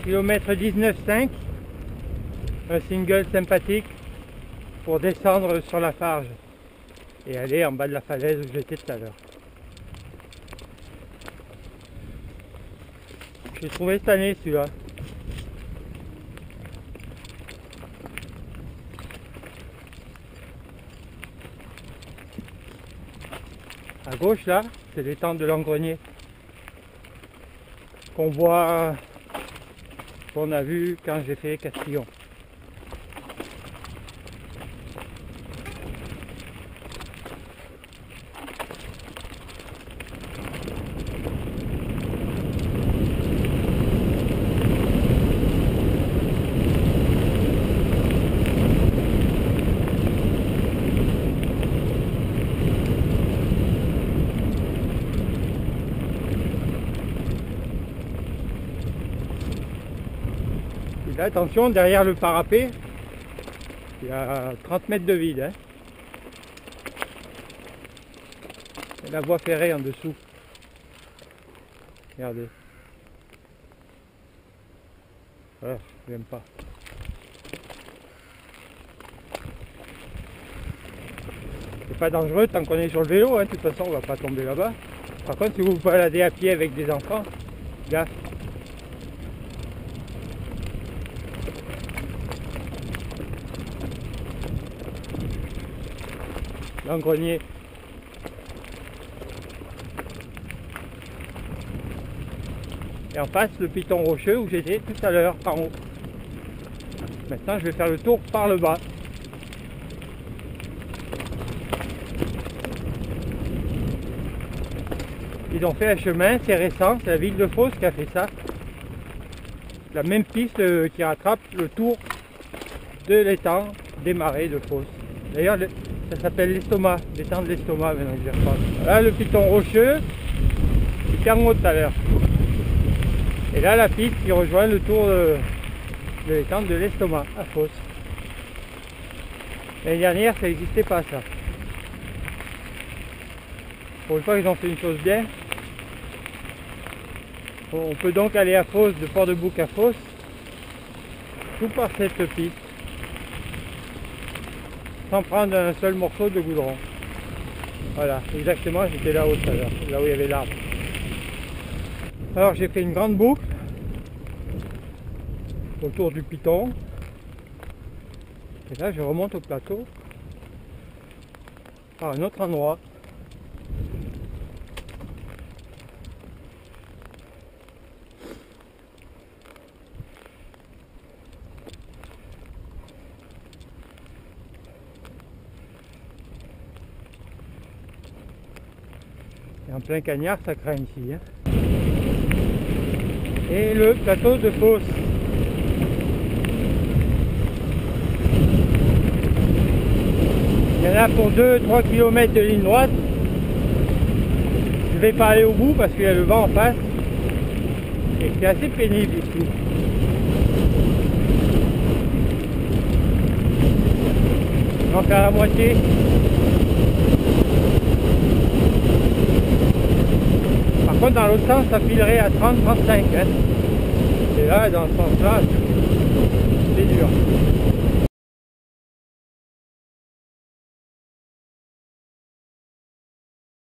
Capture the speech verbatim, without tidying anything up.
kilomètre dix-neuf cinq, un single sympathique pour descendre sur la Farge et aller en bas de la falaise où j'étais tout à l'heure. J'ai trouvé cette année celui-là. À gauche là, c'est l'étang de l'Engrenier qu'on voit, qu'on a vu quand j'ai fait Castillon. Là, attention, derrière le parapet, il y a trente mètres de vide. Hein. Et la voie ferrée en dessous. Regardez. Voilà, je n'aime pas. C'est pas dangereux tant qu'on est sur le vélo, hein. De toute façon on va pas tomber là-bas. Par contre, si vous vous baladez à pied avec des enfants, gaffe. L'Engrenier. Et en face, le piton rocheux où j'étais tout à l'heure, en haut. Maintenant, je vais faire le tour par le bas. Ils ont fait un chemin, c'est récent, c'est la ville de Fos qui a fait ça. La même piste qui rattrape le tour de l'étang des marais de Fos. D'ailleurs, ça s'appelle l'estomac, l'étang de l'estomac maintenant que j'y repasse. Là le piton rocheux, il était en haut tout à l'heure. Et là la piste qui rejoint le tour de, de l'étang de l'estomac à Fos. L'année dernière ça n'existait pas ça. Pour une fois qu'ils ont fait une chose bien. On peut donc aller à Fos, de Port-de-Bouc à Fos, tout par cette piste. Sans prendre un seul morceau de goudron. Voilà, exactement, j'étais là-haut tout à l'heure, là où il y avait l'arbre. Alors j'ai fait une grande boucle autour du piton. Et là je remonte au plateau par un autre endroit. Et en plein cagnard, ça craint ici. Hein. Et le plateau de Fos. Il y en a pour deux trois kilomètres de ligne droite. Je ne vais pas aller au bout parce qu'il y a le vent en face. Et c'est assez pénible ici. On va faire la moitié. Par contre, dans l'autre sens, ça filerait à trente à trente-cinq. Hein. Et là, dans ce sens-là, c'est dur.